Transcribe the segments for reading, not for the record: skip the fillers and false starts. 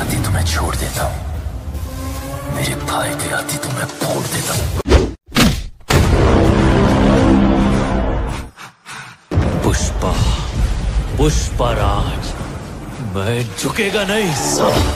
आती तो मैं छोड़ देता हूँ, मेरे भाई की आती तो मैं फोड़ देता हूँ। पुष्पा, पुष्पराज, मैं झुकेगा नहीं साला।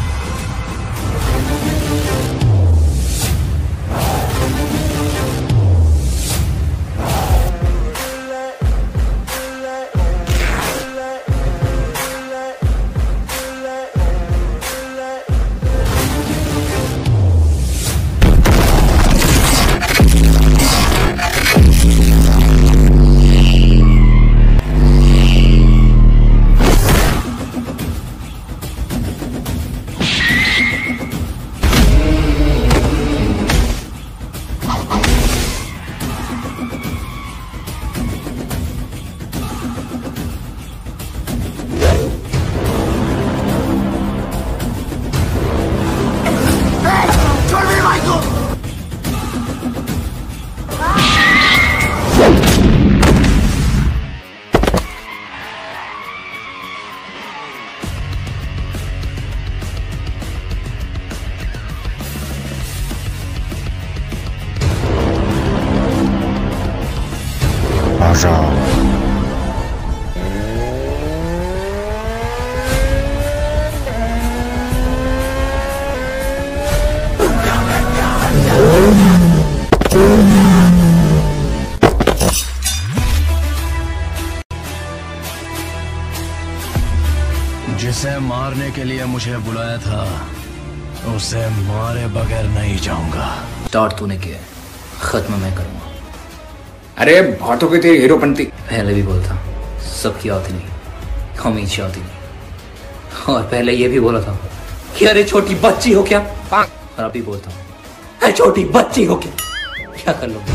जिसे मारने के लिए मुझे बुलाया था, उसे मारे बगैर नहीं जाऊंगा। स्टार्ट तूने किया, खत्म मैं करूंगा। अरे बहुत हो गई तेरी हीरोपंती। पहले भी बोलता सबकी आती नहीं, हमेशा आती नहीं। और पहले ये भी बोला था कि अरे छोटी बच्ची हो क्या, और अभी बोलता हूँ अरे छोटी बच्ची हो क्या कर लो।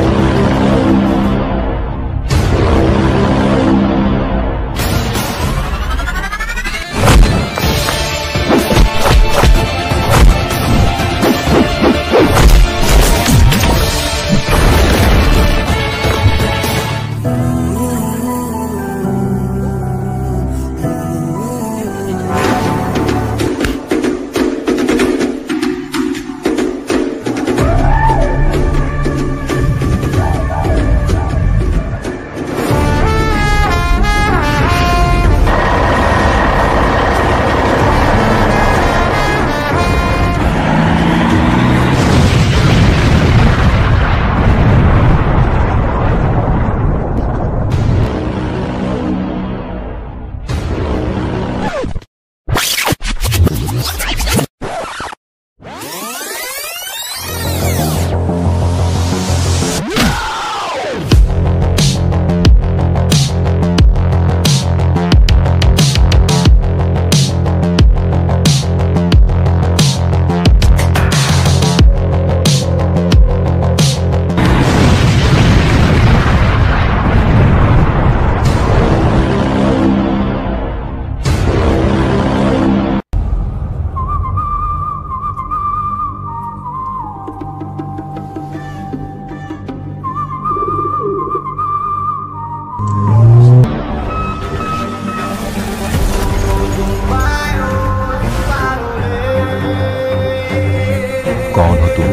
कौन हो तुम?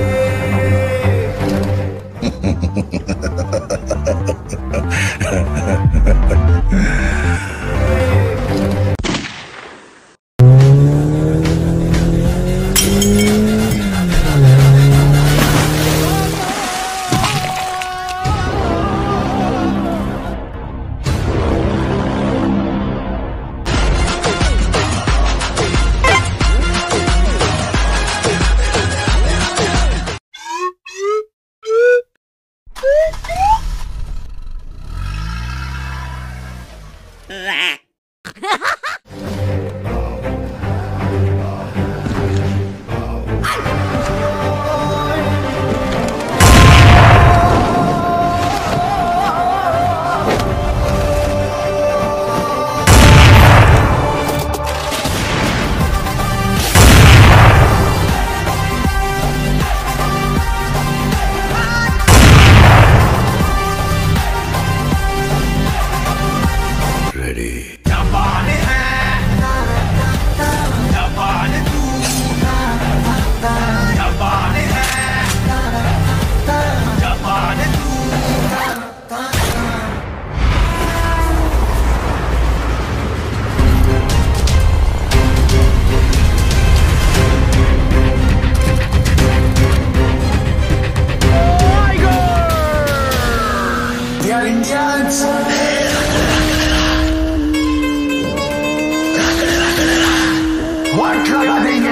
वाट लगा देंगे।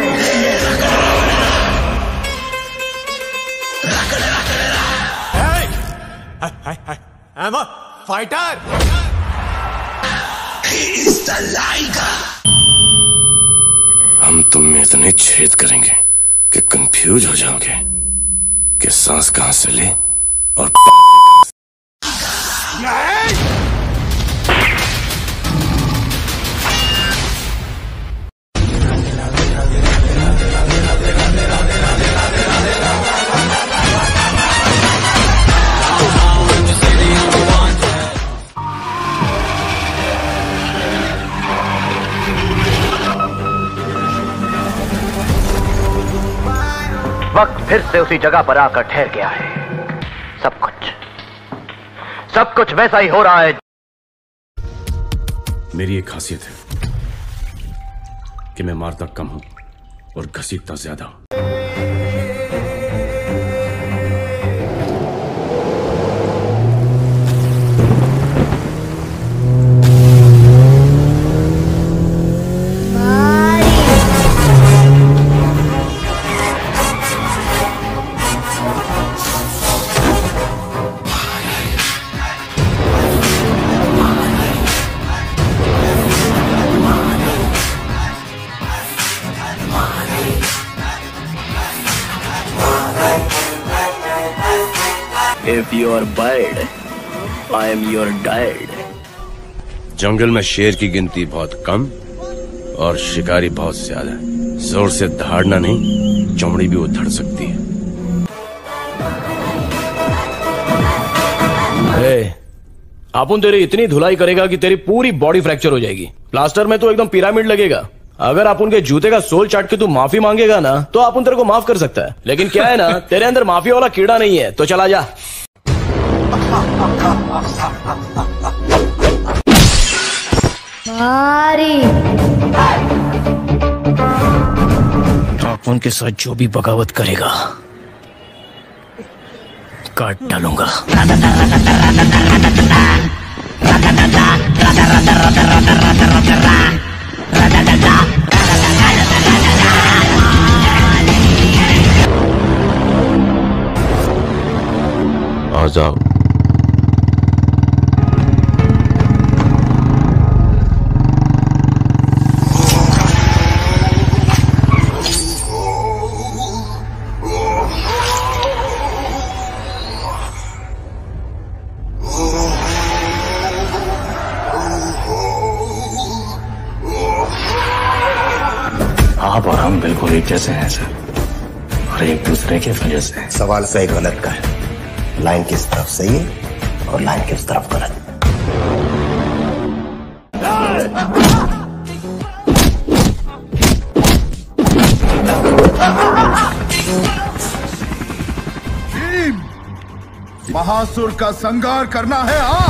I'm a fighter. हम तुम में इतने छेद करेंगे कि कंफ्यूज हो जाओगे कि सांस कहां से ले और वक्त फिर से उसी जगह पर आकर ठहर गया है। सब कुछ वैसा ही हो रहा है। मेरी एक खासियत है कि मैं मारता कम हूं और घसीटता ज्यादा हूं। If you are bird, I am your dad. जंगल में शेर की गिनती बहुत कम और शिकारी बहुत ज्यादा है। जोर से दहाड़ना नहीं, चमड़ी भी उधड़ सकती है। अपुन तेरी इतनी धुलाई करेगा कि तेरी पूरी बॉडी फ्रैक्चर हो जाएगी। प्लास्टर में तो एकदम पिरामिड लगेगा। अगर अपुन के जूते का सोल चाट के तू माफी मांगेगा ना तो अपुन तेरे को माफ कर सकता है। लेकिन क्या है ना, तेरे अंदर माफी वाला कीड़ा नहीं है, तो चला जा। अपुन के साथ जो भी बगावत करेगा काट डालूंगा। आ जाओ। आप और हम बिल्कुल एक जैसे हैं सर, और एक दूसरे की वजह से। सवाल सही गलत का है। लाइन किस तरफ सही है और लाइन किस तरफ गलत। महासुर का संहार करना है। हाँ,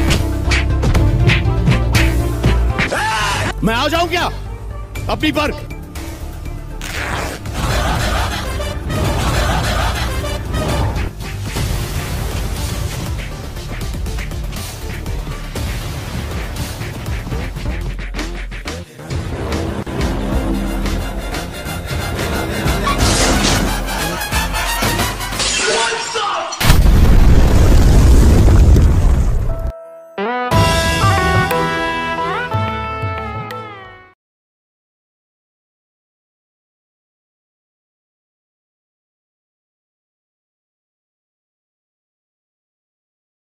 मैं आ जाऊं क्या अपनी पर?